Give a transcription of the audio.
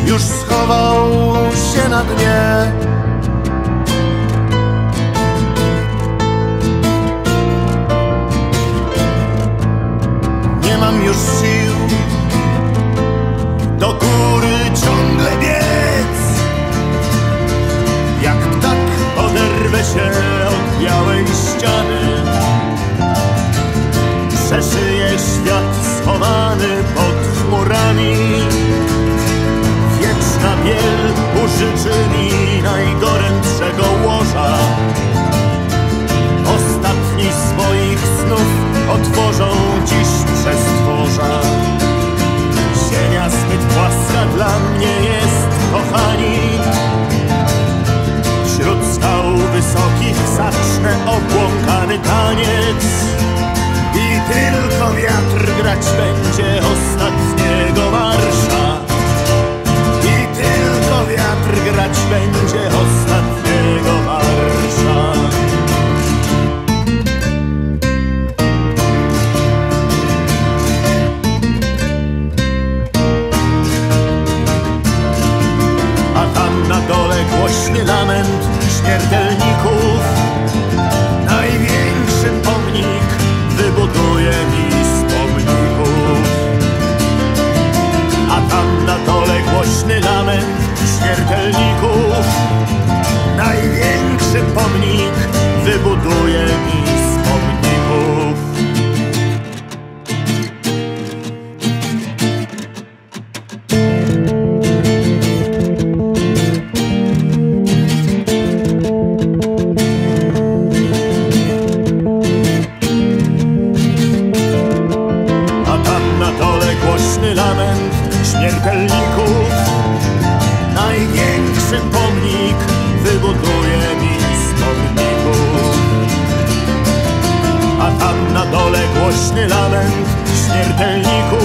już schował się na dnie. Nie mam już sił do góry ciągle biec. Jak ptak oderwę się od białej ściany, przeszyję świat schowany pod chmurami. Wieczna biel użyczy mi najgorętszego łoża. Ostatni swoich snów otworzą dziś przestworza. Ziemia zbyt płaska dla mnie jest, kochani. Wśród skał wysokich zacznę obłąkany taniec. I tylko wiatr grać będzie ostatniego marsza. I tylko wiatr grać będzie ostatniego marsza. A tam na dole głośny lament śmiertelników. Największy pomnik wybuduje mi z pomników. A tam na dole głośny lament śmiertelników. Największy pomnik wybuduje mi z pomników. Lament śmiertelników. Największy pomnik wybuduje mi z pomników. A tam na dole głośny lament śmiertelników.